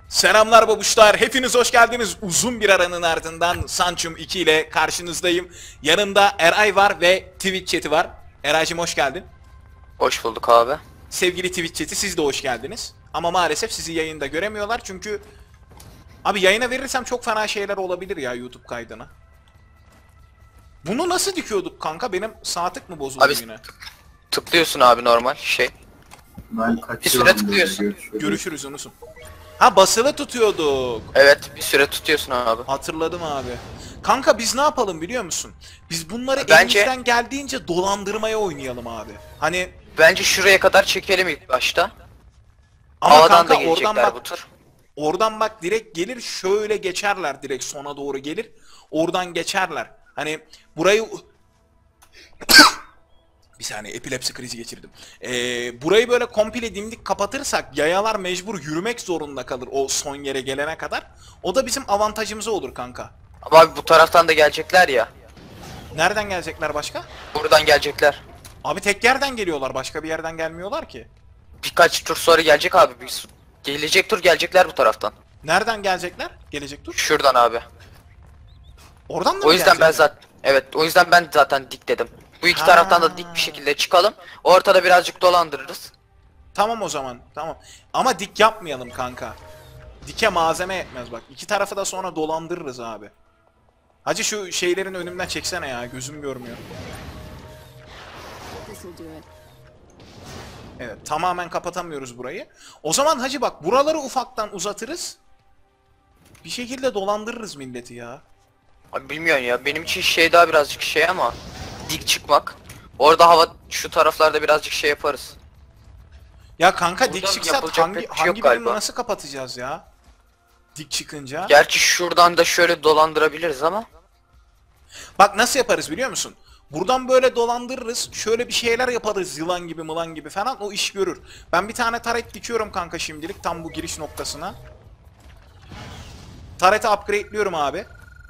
Selamlar babuşlar, hepiniz hoş geldiniz. Uzun bir aranın ardından Sanchum 2 ile karşınızdayım. Yanımda Eray var ve Twitch chat'i var. Eraycığım hoş geldin. Hoş bulduk abi. Sevgili Twitch chat'i siz de hoş geldiniz. Ama maalesef sizi yayında göremiyorlar çünkü... Abi yayına verirsem çok fena şeyler olabilir ya YouTube kaydına. Bunu nasıl dikiyorduk kanka? Benim saatlik mi bozuldu Abi yine? tıklıyorsun abi normal şey. Ben Bir kaçıyorum. süre tıklıyorsun. Görüşürüz Unus'um. Ha basılı tutuyorduk. Evet bir süre tutuyorsun abi. Hatırladım abi. Kanka biz ne yapalım biliyor musun? Biz bunları Bence- elimizden geldiğince dolandırmaya oynayalım abi. Hani Bence şuraya kadar çekelim ilk başta. ama Havadan da kanka oradan gelecekler bu bak, tur. oradan bak direkt gelir şöyle geçerler, direkt sona doğru gelir. Oradan geçerler. Hani burayı bir saniye epilepsi krizi geçirdim. Burayı böyle komple dimdik kapatırsak yayalar mecbur yürümek zorunda kalır o son yere gelene kadar. O da bizim avantajımıza olur kanka. Ama abi bu taraftan da gelecekler ya. Nereden gelecekler başka? Buradan gelecekler. Abi tek yerden geliyorlar, başka bir yerden gelmiyorlar ki. Birkaç tur sonra gelecek abi. Gelecek tur gelecekler bu taraftan. Nereden gelecekler? Gelecek dur. Şuradan abi. Oradan da mı O yüzden ben gelecekler? zaten o yüzden ben zaten dik dedim. Bu iki Ha. taraftan da dik bir şekilde çıkalım. Ortada birazcık dolandırırız. Tamam o zaman, tamam. Ama dik yapmayalım kanka. Dike malzeme yetmez bak. İki tarafı da sonra dolandırırız abi. Hacı şu şeylerin önümden çeksene ya, gözüm görmüyor. This'll do it. Evet, tamamen kapatamıyoruz burayı. O zaman hacı bak, buraları ufaktan uzatırız. Bir şekilde dolandırırız milleti ya. Abi bilmiyorum ya, benim için şey daha birazcık şey ama dik çıkmak. Orada hava şu taraflarda birazcık şey yaparız. Ya kanka dik Buradan çıksak yapılacak hangi, pek bir şey yok hangi birini galiba. nasıl kapatacağız ya? Dik çıkınca. Gerçi şuradan da şöyle dolandırabiliriz ama. Bak nasıl yaparız biliyor musun? Buradan böyle dolandırırız. Şöyle bir şeyler yaparız, yılan gibi mılan gibi falan, o iş görür. Ben bir tane taret dikiyorum kanka şimdilik tam bu giriş noktasına. Tareti upgrade'liyorum abi.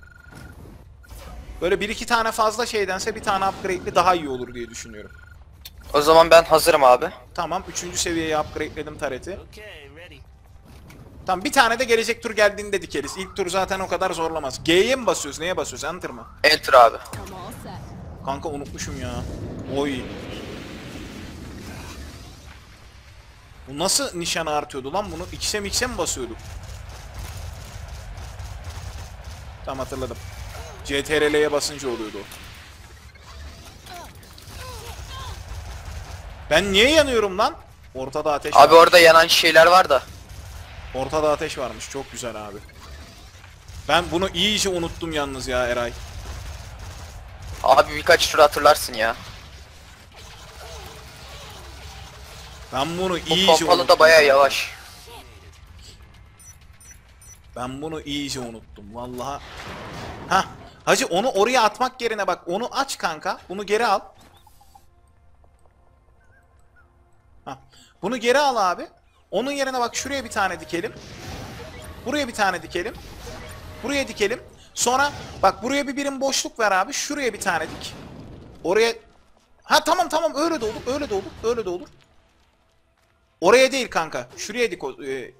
Böyle bir iki tane fazla şeydense bir tane upgrade'li daha iyi olur diye düşünüyorum. O zaman ben hazırım abi. Tamam, 3. seviyeye upgrade'ledim tareti. Tamam, bir tane de gelecek tur geldiğinde dikeriz. İlk tur zaten o kadar zorlamaz. G'ye mi basıyoruz? Neye basıyoruz? Enter mı? Enter abi. I'm all set. Kanka unutmuşum ya. Oy. Bu nasıl nişanı artıyordu lan bunu? X'e mi X'e mi basıyorduk? Tamam, hatırladım. CTRL'ye basınca oluyordu o. Ben niye yanıyorum lan? Ortada ateş Abi var. orada yanan şeyler var da. Ortada ateş varmış. Çok güzel abi. Ben bunu iyice unuttum yalnız ya Eray. Abi birkaç tur hatırlarsın ya. Ben bunu Bu iyice pompalı unuttum. da baya yavaş. Ben bunu iyice unuttum vallahi. Hah. Hacı onu oraya atmak yerine bak, onu aç kanka. Bunu geri al. Hah. Bunu geri al abi. Onun yerine bak, şuraya bir tane dikelim. Buraya bir tane dikelim. Buraya dikelim. Sonra bak, buraya bir birim boşluk ver abi. Şuraya bir tane dik. Oraya... Ha tamam tamam, öyle de olur. Öyle de olur. Öyle de olur. Oraya değil kanka. Şuraya dik.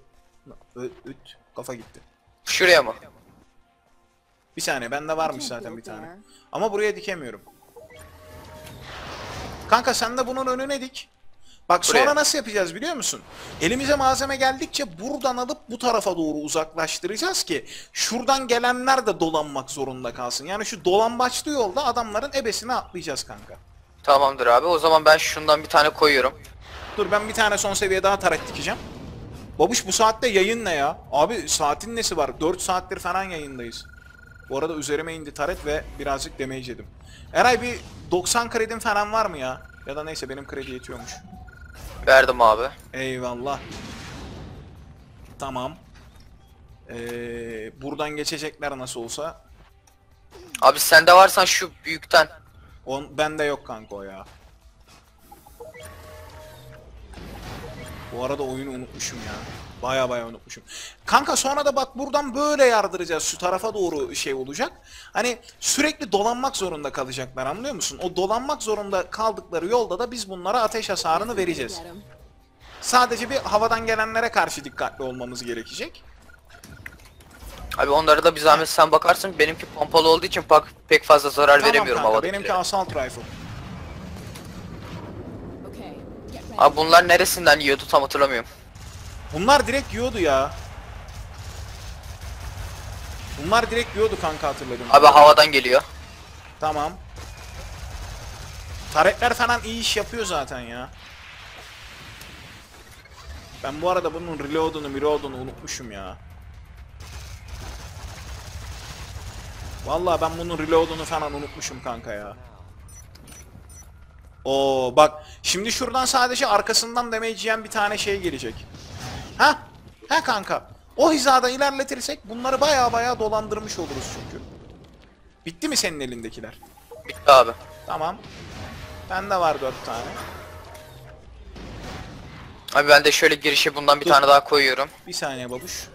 Kafa gitti. Şuraya mı? Bir saniye, bende varmış zaten bir tane. Ama buraya dikemiyorum. Kanka sen de bunun önüne dik. Bak sonra Buraya. nasıl yapacağız biliyor musun? Elimize malzeme geldikçe buradan alıp bu tarafa doğru uzaklaştıracağız ki şuradan gelenler de dolanmak zorunda kalsın. Yani şu dolambaçlı yolda adamların ebesine atlayacağız kanka. Tamamdır abi. O zaman ben şundan bir tane koyuyorum. Dur, ben bir tane son seviye daha taret dikeceğim. Babuş bu saatte yayın ne ya? Abi saatin nesi var? 4 saattir falan yayındayız. Bu arada üzerime indi taret ve birazcık damage yedim. Eray bir 90 kredim falan var mı ya? Ya da neyse, benim kredi yetiyormuş. Verdim abi. Eyvallah. Tamam. Buradan geçecekler nasıl olsa. Abi sende varsan şu büyükten. Bende yok kanka o ya. Bu arada oyunu unutmuşum ya. Baya baya unutmuşum. Kanka sonra da bak buradan böyle yardıracağız. Şu tarafa doğru şey olacak. Hani sürekli dolanmak zorunda kalacaklar, anlıyor musun? O dolanmak zorunda kaldıkları yolda da biz bunlara ateş hasarını vereceğiz. Get 'em. Sadece bir havadan gelenlere karşı dikkatli olmamız gerekecek. Abi onlara da bir zahmet sen bakarsın. Benimki pompalı olduğu için pek fazla zarar veremiyorum kanka, havada. benimki assault rifle. Abi bunlar neresinden yiyordu tam hatırlamıyorum. Bunlar direkt yiyordu ya. Bunlar direkt yiyordu kanka, hatırladım. Abi havadan geliyor. Tamam. Taretler falan iyi iş yapıyor zaten ya. Ben bu arada bunun reload'unu unutmuşum ya. Vallahi ben bunun reload'unu falan unutmuşum kanka ya. Oo bak, şimdi şuradan sadece arkasından damage yiyen bir tane şey gelecek. Ha? Ha kanka. O hizada ilerletirsek bunları baya dolandırmış oluruz çünkü. Bitti mi senin elindekiler? Bitti abi. Tamam. Bende var 4 tane. Abi ben de şöyle girişe bundan bir Dur. tane daha koyuyorum. Bir saniye babuş.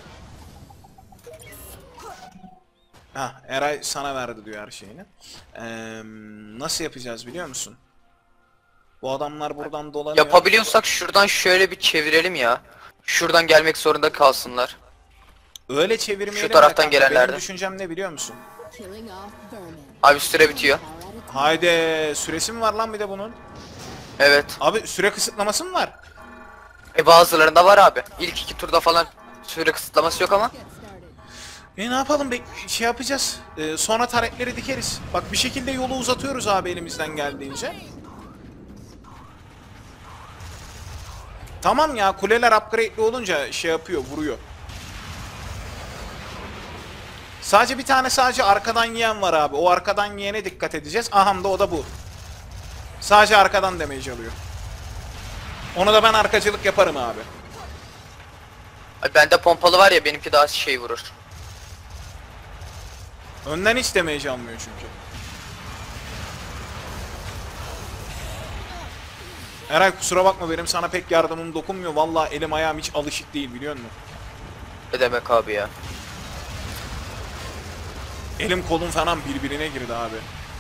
Ha, Eray sana verdi diyor her şeyini. Nasıl yapacağız biliyor musun? Bu adamlar buradan dolanıyor. Yapabiliyorsak şuradan şöyle bir çevirelim ya. Şuradan gelmek zorunda kalsınlar. Öyle çevirmeyelim Şu taraftan de kanka. gelenlerden. Benim düşüncem ne biliyor musun? Abi süre bitiyor. Haydi, süresi mi var lan bir de bunun? Evet. Abi süre kısıtlaması mı var? Bazılarında var abi. İlk 2 turda falan süre kısıtlaması yok ama. Ne yapalım, şey yapacağız. Sonra taretleri dikeriz. Bak bir şekilde yolu uzatıyoruz abi elimizden geldiğince. Tamam ya, kuleler upgrade'li olunca şey yapıyor, vuruyor. Sadece bir tane arkadan yiyen var abi. O arkadan yiyene dikkat edeceğiz. Aham da o da bu. Sadece arkadan damage alıyor. Onu da ben arkacılık yaparım abi. Abi bende pompalı var ya, benimki daha şey vurur. Önden hiç damage almıyor çünkü. Eray kusura bakma, benim sana pek yardımım dokunmuyor. Vallahi elim ayağım hiç alışık değil, biliyor musun? Ne demek abi ya. Elim kolum falan birbirine girdi abi.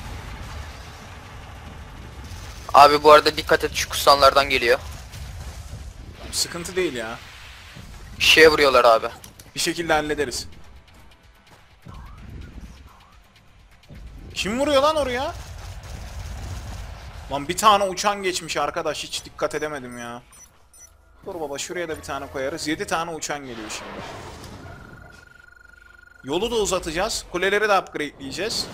Abi bu arada dikkat et, şu kusanlardan geliyor. Sıkıntı değil ya. Bir şeye vuruyorlar abi. Bir şekilde hallederiz. Kim vuruyor lan oraya? Lan bir tane uçan geçmiş arkadaş, hiç dikkat edemedim ya. Dur baba, şuraya da bir tane koyarız. 7 tane uçan geliyor şimdi. Yolu da uzatacağız. Kuleleri de upgradeleyeceğiz.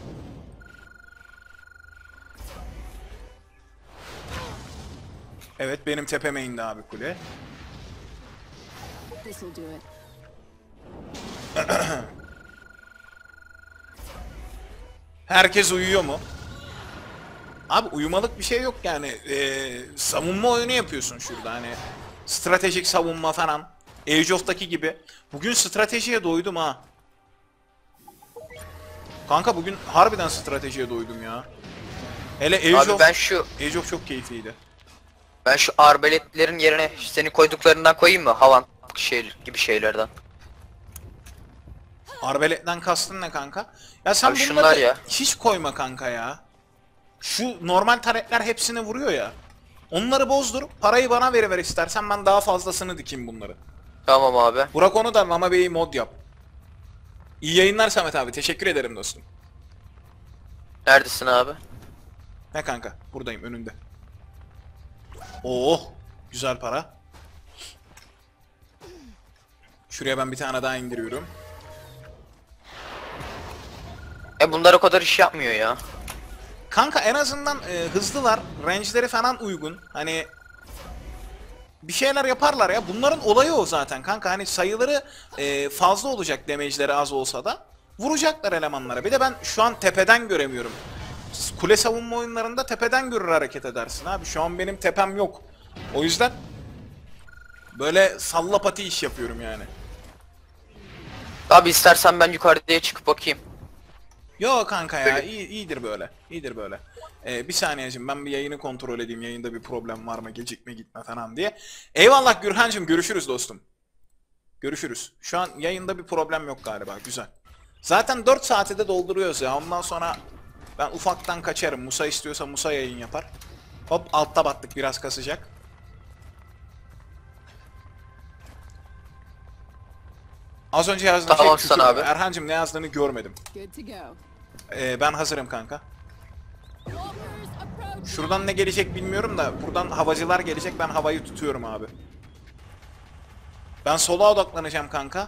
Evet, benim tepeme indi abi kule. Herkes uyuyor mu? Abi uyumalık bir şey yok yani. Savunma oyunu yapıyorsun şurada, hani stratejik savunma falan. Age of'taki gibi. Bugün stratejiye doydum ha. Kanka bugün harbiden stratejiye doydum ya. Hele Abi Age of çok keyifliydi. ben şu arbaletlerin yerine seni koyduklarından koyayım mı? Havan şey gibi şeylerden. Arbeletten kastın ne kanka? Ya sen Abi bunları şunlar ya. hiç koyma kanka ya. Şu normal taretler hepsini vuruyor ya. Onları bozdur, parayı bana veriver istersen, ben daha fazlasını dikeyim bunları. Tamam abi. Burak onu da Mama Bey'i mod yap. İyi yayınlar Samet abi, teşekkür ederim dostum. Neredesin abi? Ne kanka? Buradayım, önünde. Oh, güzel para. Şuraya ben bir tane daha indiriyorum. Bunlar o kadar iş yapmıyor ya. Kanka en azından hızlılar, range'leri falan uygun. Hani bir şeyler yaparlar ya. Bunların olayı o zaten kanka. Hani sayıları fazla olacak, damage'leri az olsa da. Vuracaklar elemanlara. Bir de ben şu an tepeden göremiyorum. Kule savunma oyunlarında tepeden görür hareket edersin abi. Şu an benim tepem yok. O yüzden böyle salla pati iş yapıyorum yani. Abi istersen ben yukarıya çıkıp bakayım. Yo kanka ya, Peki. iyidir böyle. İyidir böyle. Bir saniyeciğim, ben bir yayını kontrol edeyim. Yayında bir problem var mı, gecikme gitme falan diye. Eyvallah Gürhancığım, görüşürüz dostum. Görüşürüz. Şu an yayında bir problem yok galiba, güzel. Zaten 4 saati de dolduruyoruz ya. Ondan sonra ben ufaktan kaçarım. Musa istiyorsa Musa yayın yapar. Hop, altta battık, biraz kasacak. Az önce yazdığın Tamam, şey sana küfür. abi. Erhancığım ne yazdığını görmedim. Good to go. Ben hazırım kanka. Walkers approach. Şuradan ne gelecek bilmiyorum da buradan havacılar gelecek, ben havayı tutuyorum abi. Ben sola odaklanacağım kanka.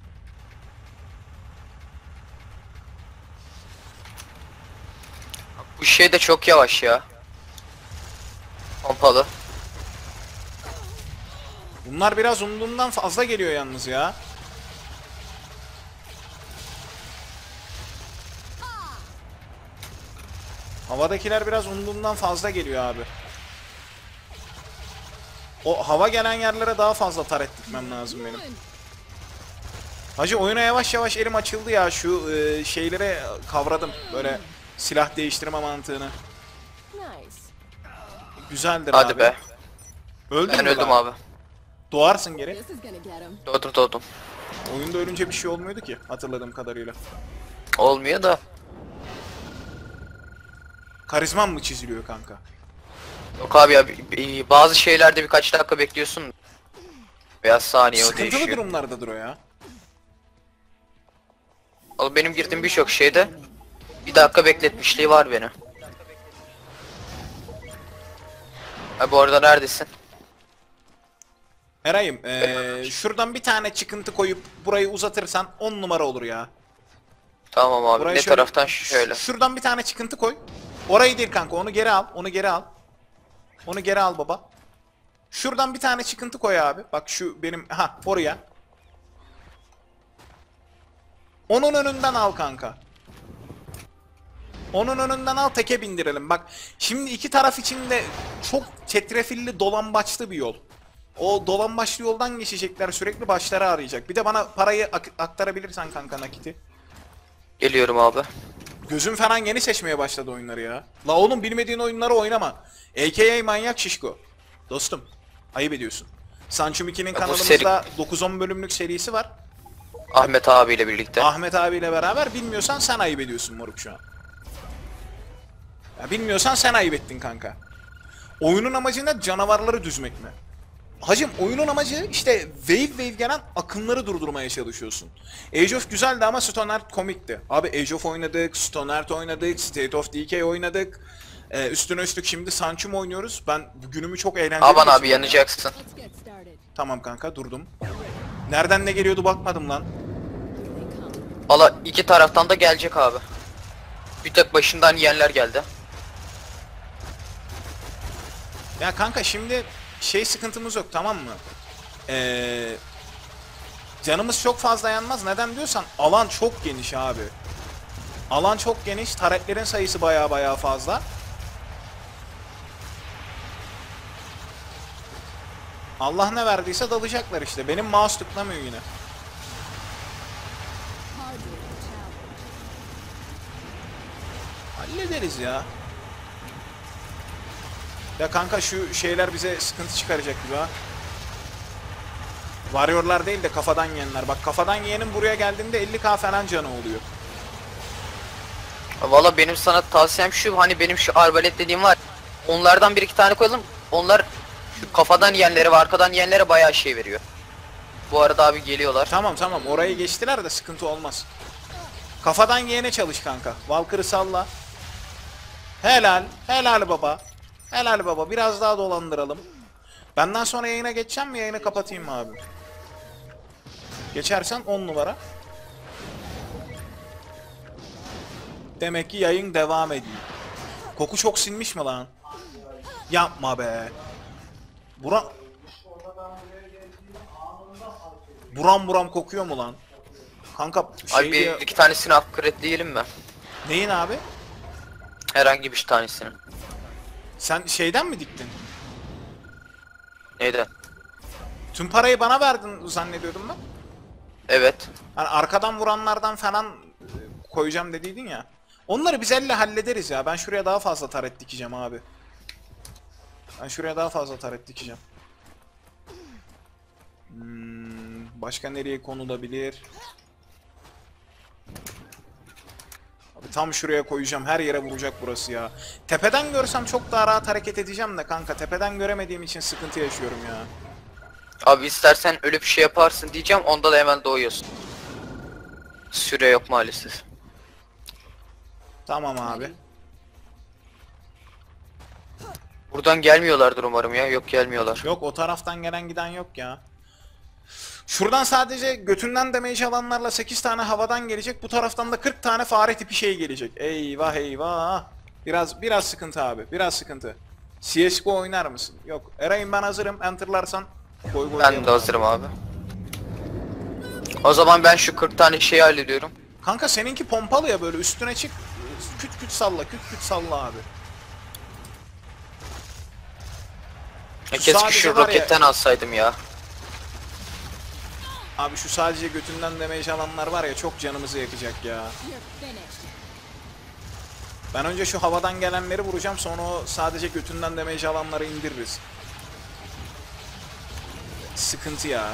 Bu şey de çok yavaş ya. Pompalı. Bunlar biraz umduğumdan fazla geliyor yalnız ya. Havadakiler biraz umduğumdan fazla geliyor abi. O hava gelen yerlere daha fazla taret dikmem lazım benim. Hacı oyuna yavaş yavaş elim açıldı ya, şu şeylere kavradım böyle silah değiştirme mantığını. Nice. Güzeldir Hadi abi. be. Öldün Ben mü öldüm lan? abi. Doğarsın geri. This is gonna get him. Doğdum. Oyunda ölünce bir şey olmuyordu ki hatırladığım kadarıyla. Olmuyor da. Karizman mı çiziliyor kanka? Yok abi ya, bazı şeylerde birkaç dakika bekliyorsun. Veya saniye o Sıkıntılı değişiyor. durumlardadır o ya. Oğlum benim girdiğim birçok şeyde bir dakika bekletmişliği var beni. Ha, bu arada neredesin? Eray'ım şuradan bir tane çıkıntı koyup burayı uzatırsan 10 numara olur ya. Tamam abi, Burayı ne şöyle- taraftan şöyle. Şuradan bir tane çıkıntı koy. Orayı değil kanka, onu geri al, onu geri al. Onu geri al baba. Şuradan bir tane çıkıntı koy abi. Bak şu benim, oraya. Onun önünden al kanka. Onun önünden al, teke bindirelim. Bak şimdi iki taraf için de çok çetrefilli, dolambaçlı bir yol. O dolambaçlı yoldan geçecekler, sürekli başları arayacak. Bir de bana parayı aktarabilirsen kanka, nakiti. Geliyorum abi. Gözüm falan yeni seçmeye başladı oyunları ya. La oğlum, bilmediğin oyunları oynama. AKA manyak şişko. Dostum, ayıp ediyorsun. Sanchum 2'nin bu kanalımızda 9-10 bölümlük serisi var. Ahmet abiyle birlikte. Ahmet abiyle beraber, bilmiyorsan sen ayıp ediyorsun moruk şu an. Ya bilmiyorsan sen ayıp ettin kanka. Oyunun amacı ne? Canavarları düzmek mi? Hacım oyunun amacı işte wave gelen akımları durdurmaya çalışıyorsun. Age of güzeldi ama Stoneherd komikti. Abi Age of oynadık, Stoneherd oynadık, State of Decay oynadık. Üstüne üstlük şimdi Sanchum oynuyoruz. Ben bu günümü çok eğlenceli Aman abi, geçirdim. yanacaksın. Let's get started. Tamam kanka, durdum. Nereden ne geliyordu bakmadım lan. Here they come. Valla iki taraftan da gelecek abi. Bir tek başından yiyenler geldi. Ya kanka şimdi şey sıkıntımız yok, tamam mı? Canımız çok fazla yanmaz. Neden diyorsan alan çok geniş abi. Alan çok geniş. Taretlerin sayısı baya fazla. Allah ne verdiyse dalacaklar işte. Benim mouse tıklamıyor yine. Hardly a challenge. Hallederiz ya. Ya kanka şu şeyler bize sıkıntı çıkaracak gibi ha. Warrior'lar değil de kafadan yiyenler. Bak kafadan yiyenin buraya geldiğinde 50k falan canı oluyor. Valla benim sana tavsiyem şu, hani benim şu arbalet dediğim var. Onlardan bir iki tane koyalım. Onlar şu kafadan yiyenlere ve arkadan yiyenlere bayağı şey veriyor. Bu arada abi geliyorlar. Tamam orayı geçtiler de sıkıntı olmaz. Kafadan yiyene çalış kanka. Valkyr'ı salla. Helal baba. Helal baba, biraz daha dolandıralım. Benden sonra yayına geçeceğim mi, yayını kapatayım mı abi? Geçersen 10 numara. Demek ki yayın devam ediyor. Koku çok sinmiş mi lan? Yapma be. Buram kokuyor mu lan? Kanka Abi bir iki tanesini upgrade diyelim mi? Neyin abi? Herhangi bir tanesini. Sen şeyden mi diktin? Neyden? Tüm parayı bana verdin zannediyordum ben. Evet. Hani arkadan vuranlardan falan koyacağım dediydin ya. Onları biz elle hallederiz ya. Ben şuraya daha fazla taret dikeceğim abi. Başka nereye konulabilir? Abi tam şuraya koyacağım. Her yere vuracak burası ya. Tepeden görsem çok daha rahat hareket edeceğim de kanka. Tepeden göremediğim için sıkıntı yaşıyorum ya. Abi istersen öyle bir şey yaparsın diyeceğim, onda da hemen doğuyorsun. Süre yok maalesef. Tamam abi. Buradan gelmiyorlardır umarım ya. Yok gelmiyorlar. Yok, o taraftan gelen giden yok ya. Şuradan sadece götünden damage alanlarla 8 tane havadan gelecek. Bu taraftan da 40 tane fare tipi şey gelecek. Eyvah eyvah. Biraz sıkıntı abi. Biraz sıkıntı. CSGO oynar mısın? Yok. Eray'ım, ben hazırım. Enter'larsan koy koy. Ben de hazırım abi. O zaman ben şu 40 tane şeyi hallediyorum. Kanka seninki pompalı ya, böyle üstüne çık. Küt küt salla, küt küt salla abi. Keşke sadece şu var ya- roketten alsaydım ya. Abi şu sadece götünden damage alanlar var ya, çok canımızı yakacak ya. You're finished. Ben önce şu havadan gelenleri vuracağım, sonra o sadece götünden damage alanları indiririz. Sıkıntı ya.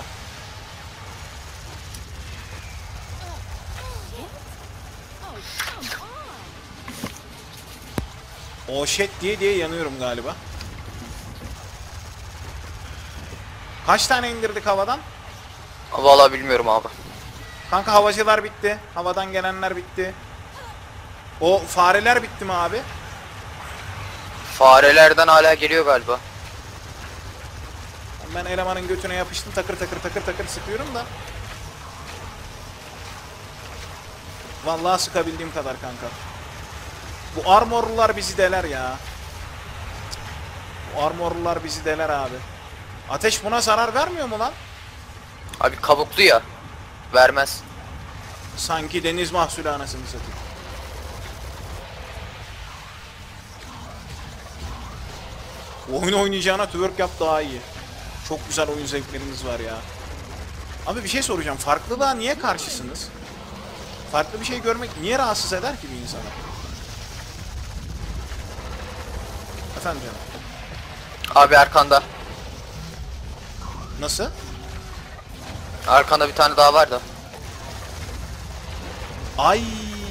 O shit diye yanıyorum galiba. Kaç tane indirdik havadan? Vallahi bilmiyorum abi. Kanka havacılar bitti. Havadan gelenler bitti. O fareler bitti mi abi? Farelerden hala geliyor galiba. Ben elemanın götüne yapıştım, takır takır takır takır sıkıyorum da. Vallahi sıkabildiğim kadar kanka. Bu armorlular bizi deler ya. Bu armorlular bizi deler abi. Ateş buna zarar vermiyor mu lan? Abi kabuklu ya. Vermez. Sanki deniz mahsulü anasını satayım. Oyun oynayacağına twerk yap daha iyi. Çok güzel oyun zevkleriniz var ya. Abi bir şey soracağım. Farklılığa niye karşısınız? Farklı bir şey görmek niye rahatsız eder ki bir insana? Efendim canım. Abi arkanda. Nasıl? Arkanda bir tane daha var da. Ay.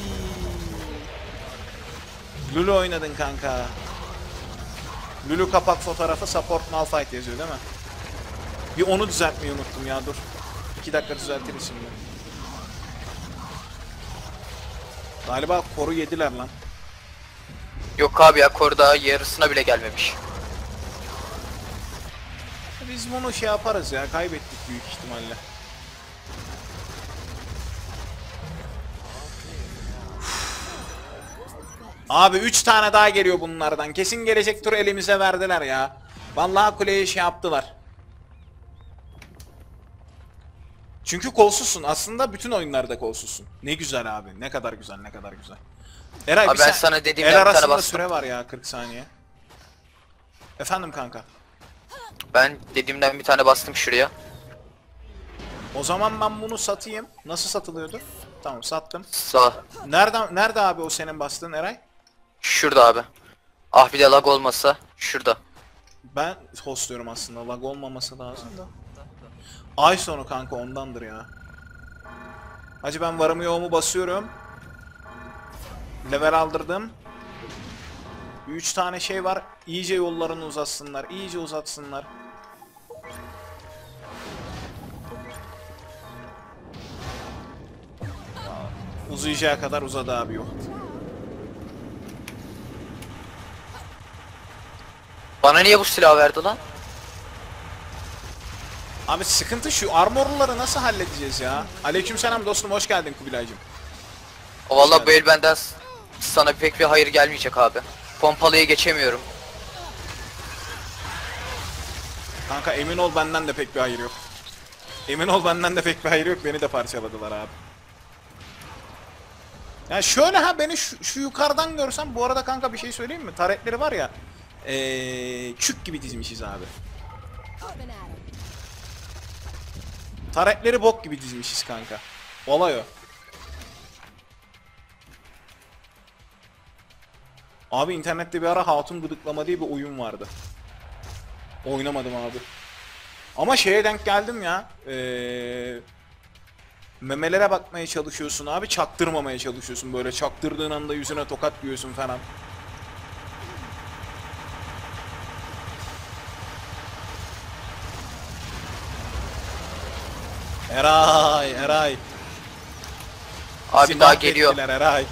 Lulu oynadın kanka. Lulu kapak fotoğrafı support Malphite yazıyor değil mi? Bir onu düzeltmeyi unuttum ya, dur. 2 dakika düzeltiriz şimdi. Galiba koru yediler lan. Yok abi ya, koruda yarısına bile gelmemiş. Biz bunu şey yaparız ya, kaybettik büyük ihtimalle. Abi 3 tane daha geliyor bunlardan. Kesin gelecek tur elimize verdiler ya. Vallahi kuleye şey yaptılar. Çünkü kolsuzsun. Aslında bütün oyunlarda kolsuzsun. Ne güzel abi. Ne kadar güzel, ne kadar güzel. Eray, Abi bir ben sen- sana dediğimden el bir tane arasında bastım. süre var ya, 40 saniye. Efendim kanka. Ben dediğimden bir tane bastım şuraya. O zaman ben bunu satayım. Nasıl satılıyordu? Tamam, sattım. Sağ. Nerede abi o senin bastığın Eray? Şurada abi. Ah bir de lag olmasa şurada. Ben hostluyorum aslında. Lag olmaması lazım da. Ay sonu kanka, ondandır ya. Hacı ben varımı yoğumu basıyorum. Level aldırdım. 3 tane şey var. İyice yollarını uzatsınlar. İyice uzatsınlar. Uzayacağı kadar uzadı abi yol. Bana niye bu silah verdi lan? Abi sıkıntı şu, armorluları nasıl halledeceğiz ya? Aleykümselam dostum, hoş geldin Kubilaycım. Vallahi bu el benden sana pek bir hayır gelmeyecek abi. Pompalıyı geçemiyorum. Kanka emin ol benden de pek bir hayır yok. Emin ol benden de pek bir hayır yok, beni de parçaladılar abi. Ya şöyle ha, beni şu yukarıdan görsem, bu arada kanka bir şey söyleyeyim mi? Taretleri var ya, çük gibi dizmişiz abi. Up and at 'em. Taretleri bok gibi dizmişiz kanka. Olay o. Abi internette bir ara hatun gıdıklama diye bir oyun vardı. Oynamadım abi. Ama şeye denk geldim ya. Memelere bakmaya çalışıyorsun abi, çaktırmamaya çalışıyorsun. Böyle çaktırdığın anda yüzüne tokat yiyorsun falan. Eray. Abi Bizi daha geliyor. mahvettiler Eray.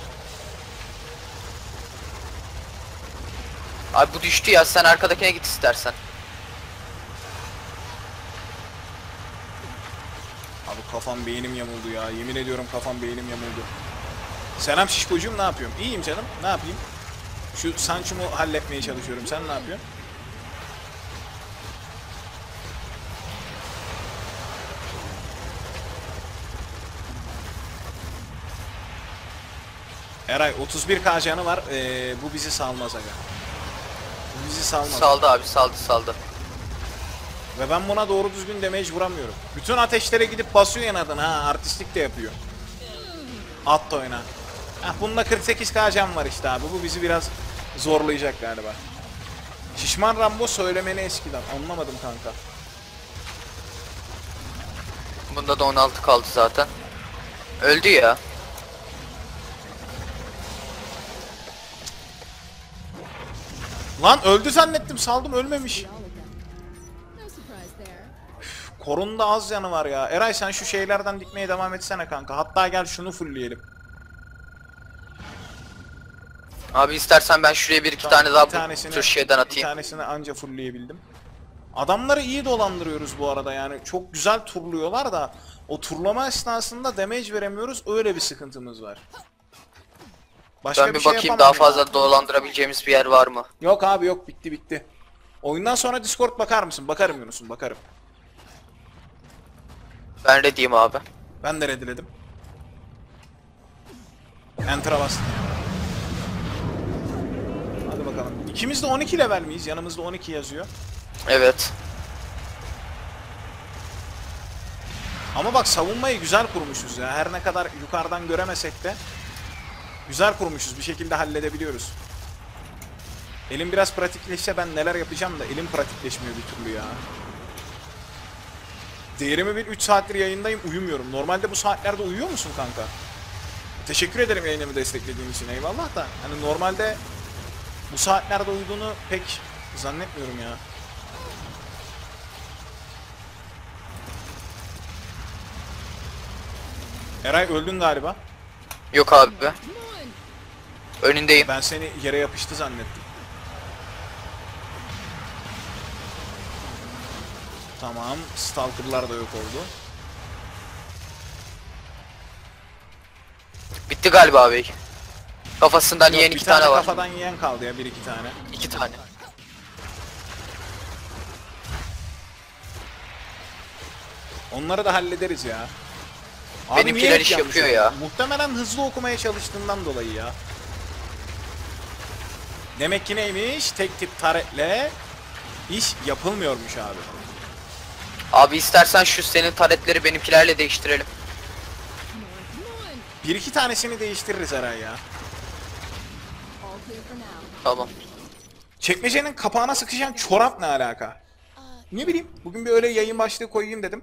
Abi bu düştü ya, sen arkadakine git istersen. Abi kafam beynim yamuldu ya. Yemin ediyorum kafam beynim yamuldu. Selam şişkocuğum, ne yapıyorum? İyiyim canım. Ne yapayım? Şu Sancho'mu halletmeye çalışıyorum. Sen ne yapıyorsun? Eray 31k canı var. Bu bizi salmaz aga. Bu bizi salmaz. Saldı abi, saldı. Ve ben buna doğru düzgün damage vuramıyorum. Bütün ateşlere gidip basıyor yanadın ha. Artistlik de yapıyor. At da oyna. Heh, bunda 48k can var işte abi. Bu bizi biraz zorlayacak galiba. Şişman Rambo söylemeni eskiden. Anlamadım kanka. Bunda da 16 kaldı zaten. Öldü ya. Lan öldü zannettim. Saldım, ölmemiş. All of them. No surprise there. Korunda az canı var ya. Eray sen şu şeylerden dikmeye devam etsene kanka. Hatta gel şunu fullleyelim. Abi istersen ben şuraya bir iki Tamam, tane daha bir tanesini, bu şeyden Bir atayım. tanesini anca fullleyebildim. Adamları iyi dolandırıyoruz bu arada yani. Çok güzel turluyorlar da o turlama esnasında damage veremiyoruz. Öyle bir sıkıntımız var. Başka Ben bir şey bakayım daha yapamam ya. fazla dolandırabileceğimiz bir yer var mı? Yok abi yok, bitti. Oyundan sonra Discord bakar mısın? Bakarım Yunus'um, bakarım. Ben ready'yim abi. Ben de readiledim. Enter'a bastım. Hadi bakalım. İkimiz de 12 level miyiz? Yanımızda 12 yazıyor. Evet. Ama bak savunmayı güzel kurmuşuz ya. Her ne kadar yukarıdan göremesek de güzel kurmuşuz. Bir şekilde halledebiliyoruz. Elim biraz pratikleşse ben neler yapacağım da elim pratikleşmiyor bir türlü ya. Değerimi bir 3 saattir yayındayım, uyumuyorum. Normalde bu saatlerde uyuyor musun kanka? Teşekkür ederim yayınımı desteklediğin için, eyvallah da. Hani normalde bu saatlerde uyuduğunu pek zannetmiyorum ya. Eray öldün galiba. Yok abi. Come on. Önündeyim. Ben seni yere yapıştı zannettim. Tamam, Stalker'lar da yok oldu. Bitti galiba abi. Kafasından Yok, yiyen bir iki tane var. kafadan yiyen kaldı ya, bir iki tane. 2 tane. Onları da hallederiz ya. Benimkiler niye hep iş yanlış yapıyor oldu? ya. Muhtemelen hızlı okumaya çalıştığından dolayı ya. Demek ki neymiş? Tek tip taretle iş yapılmıyormuş abi. Abi istersen şu senin taretleri benimkilerle değiştirelim. Come on. Bir iki tanesini değiştiririz Eray ya. All clear for now. Tamam. Çekmecenin kapağına sıkışan çorap ne alaka? Ne bileyim, bugün bir öyle yayın başlığı koyayım dedim.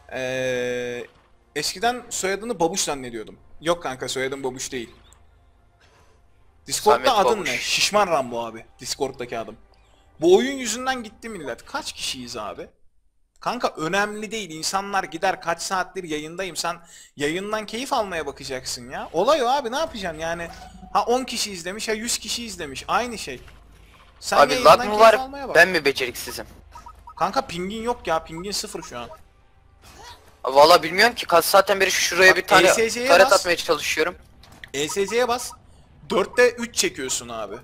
Eskiden soyadını Babuş zannediyordum. Yok kanka, soyadım Babuş değil. Discord'da Samet adın Babuş. ne? Şişman Rambo abi. Discord'daki adım. Bu oyun yüzünden gitti millet. Kaç kişiyiz abi? Kanka önemli değil. İnsanlar gider, kaç saattir yayındayım. Sen yayından keyif almaya bakacaksın ya. Olay o abi, ne yapacaksın yani? Ha 10 kişi izlemiş, ha 100 kişi izlemiş. Aynı şey. Sen Abi yayından lag mı keyif var? almaya bak. Ben mi beceriksizim? Kanka pingin yok ya. Pingin 0 şu an. Valla bilmiyorum ki, kaç saatten beri şuraya Bak, bir tane ESC'ye taret bas. atmaya çalışıyorum. ESC'ye bas. 4'te 3 çekiyorsun abi.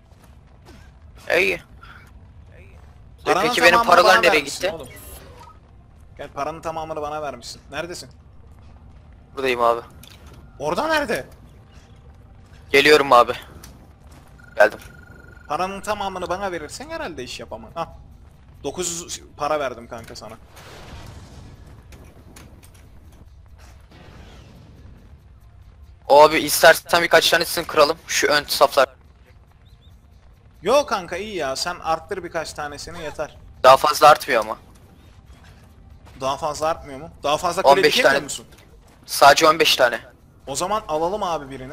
İyi. Paranın Peki benim tamamını paralar bana nereye vermişsin gitti? oğlum. Gel, paranın tamamını bana vermişsin. Neredesin? Buradayım abi. Orada nerede? Geliyorum abi. Geldim. Paranın tamamını bana verirsen herhalde iş yapamam. Hah. 900 para verdim kanka sana. Abi istersen birkaç tanesini kıralım. Şu ön saflar. Yo kanka iyi ya, sen arttır birkaç tanesini yeter. Daha fazla artmıyor ama. Daha fazla artmıyor mu? Daha fazla kredi 15 çekmiyor tane. musun? Sadece 15 tane. O zaman alalım abi birini.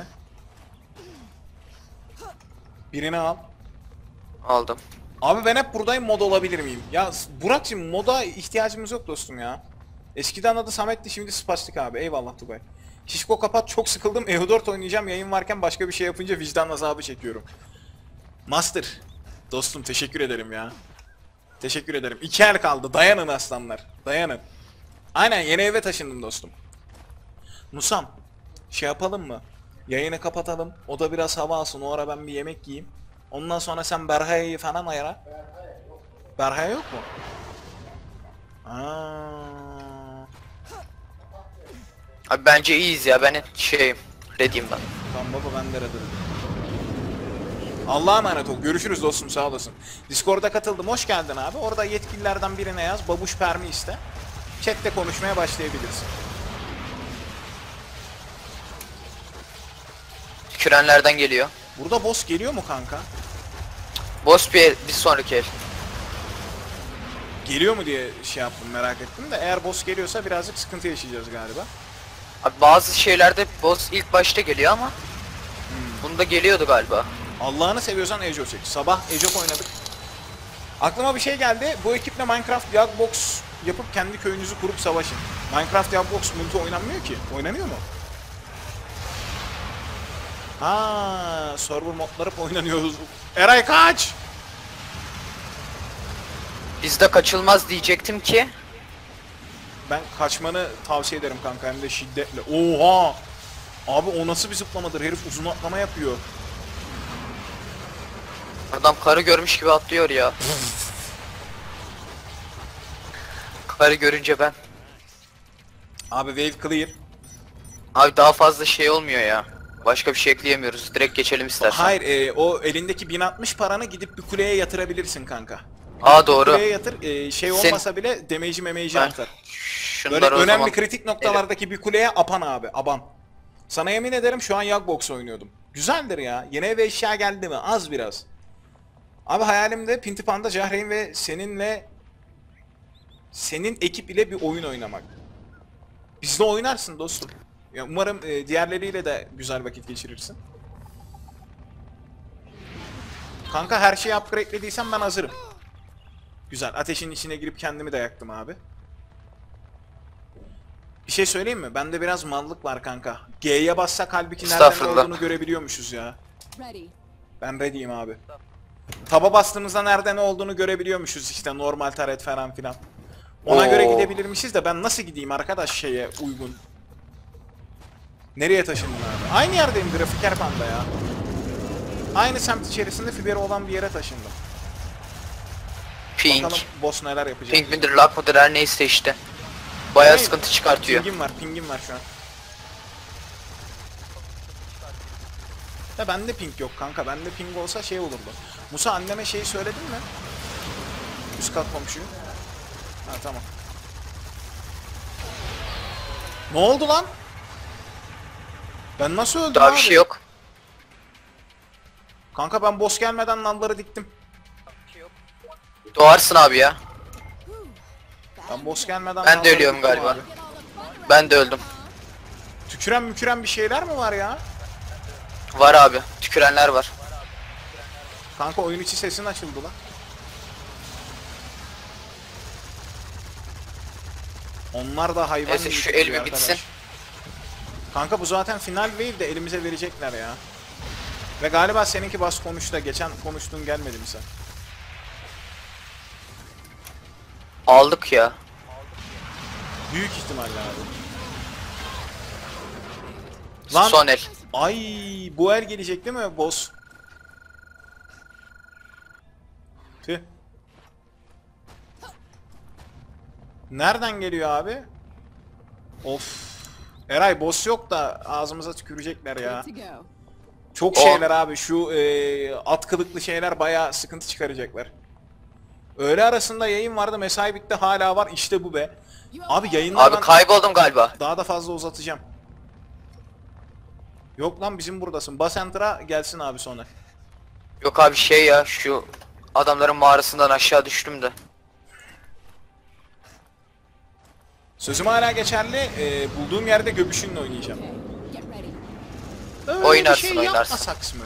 Birini al. Aldım. Abi ben hep buradayım, mod olabilir miyim? Ya Burak'cığım, moda ihtiyacımız yok dostum ya. Eskiden adı Samet'ti, şimdi Spastik abi. Eyvallah Tugay. Şişko kapat, çok sıkıldım. EU4 oynayacağım, yayın varken başka bir şey yapınca vicdan azabı çekiyorum. Master. Dostum teşekkür ederim ya. Teşekkür ederim. 2 el kaldı. Dayanın aslanlar. Dayanın. Aynen yeni eve taşındım dostum. Musam. Şey yapalım mı? Yayını kapatalım. O da biraz hava alsın. O ara ben bir yemek yiyeyim. Ondan sonra sen Berhaya'yı falan ayara. Berhaya yok mu? Aa. Abi bence iyiyiz ya. Ben ready'im ben. Tamam baba ben de radırım. Allah'a emanet ol. Görüşürüz dostum, sağ olasın. Discord'a katıldım. Hoş geldin abi. Orada yetkililerden birine yaz. Babuş permi iste. Chat'te konuşmaya başlayabilirsin. Kürenlerden geliyor. Burada boss geliyor mu kanka? Boss bir sonraki el. Geliyor mu diye şey yaptım, merak ettim de eğer boss geliyorsa birazcık sıkıntı yaşayacağız galiba. Abi bazı şeylerde boss ilk başta geliyor ama bunda geliyordu galiba. Allah'ını seviyorsan Age çek. Sabah Age oynadık. Aklıma bir şey geldi. Bu ekiple Minecraft Yagbox yapıp kendi köyünüzü kurup savaşın. Minecraft Yagbox multi oynanmıyor ki. Oynanıyor mu? Ha, server modları oynanıyoruz. Eray kaç! Bizde kaçılmaz diyecektim ki. Ben kaçmanı tavsiye ederim kanka, hem de şiddetle. Oha! Abi o nasıl bir zıplamadır? Herif uzun atlama yapıyor. Adam karı görmüş gibi atlıyor ya. Karı görünce ben. Abi wave clear. Abi daha fazla şey olmuyor ya. Başka bir şey ekleyemiyoruz. Direkt geçelim istersen. Hayır, o elindeki 1060 paranı gidip bir kuleye yatırabilirsin kanka. Aa doğru. Kuleye yatır, şey olmasa bile damage'i artar. Böyle Şunları o önemli zaman. kritik noktalardaki bir kuleye apan abi, aban. Sana yemin ederim şu an Yagbox oynuyordum. Güzeldir ya. Yeni eve eşya geldi mi? Az biraz. Abi hayalimde Pintipanda, Cahreyn ve senin ekip ile bir oyun oynamak. Bizle oynarsın dostum. Ya umarım diğerleriyle de güzel vakit geçirirsin. Kanka her şeyi upgrade'lediysen ben hazırım. Güzel. Ateşin içine girip kendimi de yaktım abi. Bir şey söyleyeyim mi? Bende biraz mallık var kanka. G'ye bassak halbuki nereden Estağfurullah. olduğunu görebiliyormuşuz ya. Ready. Ben ready'yim abi. Taba bastığımızda nerede ne olduğunu görebiliyormuşuz işte, normal taret falan filan. Ona göre Oo. gidebilirmişiz de ben nasıl gideyim arkadaş şeye uygun? Nereye taşındın abi? Aynı yerdeyim, Grafiker Panda ya. Aynı semt içerisinde fiberi olan bir yere taşındım. Pink. Bakalım boss neler yapacak. Pink midir, lock mıdır, her neyse işte. Bayağı Hayır, sıkıntı çıkartıyor. Pingim var şu an. Ya bende ping yok kanka. Bende ping olsa şey olurdu. Musa anneme şeyi söyledin mi? Üst kat komşuyu. Ha tamam. Ne oldu lan? Ben nasıl öldüm Daha abi? bir şey yok. Kanka ben boss gelmeden nalları diktim. Doğarsın abi ya. Ben boss gelmeden Ben de nalları ölüyorum diktim galiba. abi. Ben de öldüm. Tüküren müküren bir şeyler mi var ya? Var abi. Tükürenler var. Kanka oyun içi sesin açıldı lan. Onlar da hayvan Neyse, gibi şu tutuyor el bir arkadaş. bitsin. Kanka bu zaten final wave de elimize verecekler ya. Ve galiba seninki bas konuşta. Geçen konuştuğun gelmedi mi sen? Aldık ya. Büyük ihtimalle abi. Lan Son el. ay bu el gelecek değil mi boss? Tüh. Nereden geliyor abi? Of. Eray boss yok da ağzımıza tükürecekler ya. Good to go. Çok O. şeyler abi, şu at kılıklı şeyler bayağı sıkıntı çıkaracaklar. Öğle arasında yayın vardı, mesai bitti, hala var, işte bu be. Abi yayınlar Abi ben kayboldum galiba. daha da fazla uzatacağım. Yok lan bizim buradasın. Bas enter'a gelsin abi sonra. Yok abi şey ya, şu adamların mağarasından aşağı düştüm de. Sözüm hala geçerli. Bulduğum yerde göbüşünle oynayacağım. Okay, get ready. Öyle Oynarsın, bir şey oynarsın. yapmasak mı?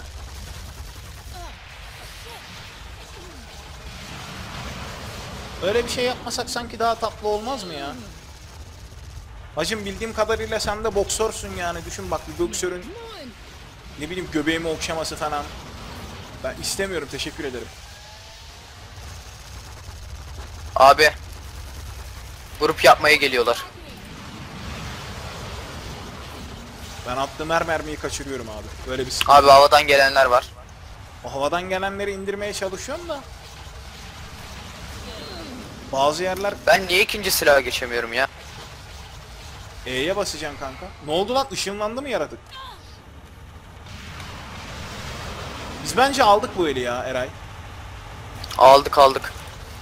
Öyle bir şey yapmasak sanki daha tatlı olmaz mı ya? Hacım bildiğim kadarıyla sen de boksörsün yani. Düşün bak bir boksörün Come on. ne bileyim göbeğimi okşaması falan. Ben istemiyorum, teşekkür ederim. Abi. Grup yapmaya geliyorlar. Ben attığım her mermiyi kaçırıyorum abi. Böyle bir sıkıntı. Abi havadan gelenler var. O havadan gelenleri indirmeye çalışıyorum da. Bazı yerler Ben niye ikinci silaha geçemiyorum ya? E'ye basacaksın kanka. Ne oldu lan? Işınlandı mı yaratık? Biz bence aldık bu eli ya Eray. Aldık.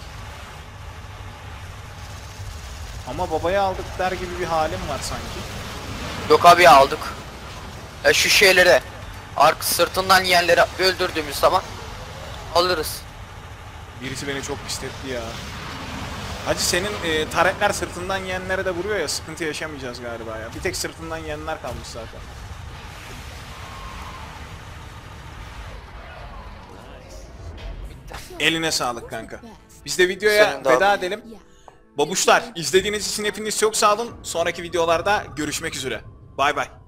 Ama babaya aldık der gibi bir halim var sanki. Yok abi ya, aldık. Ya şu şeyleri sırtından yiyenleri öldürdüğümüz zaman alırız. Birisi beni çok pisletti ya. Hacı senin taretler sırtından yiyenlere de vuruyor ya, sıkıntı yaşamayacağız galiba ya. Bir tek sırtından yiyenler kalmış zaten. Eline sağlık kanka. Biz de videoya Senin de veda abi. edelim. Yeah. Babuşlar izlediğiniz için hepiniz çok sağ olun. Sonraki videolarda görüşmek üzere. Bay bay.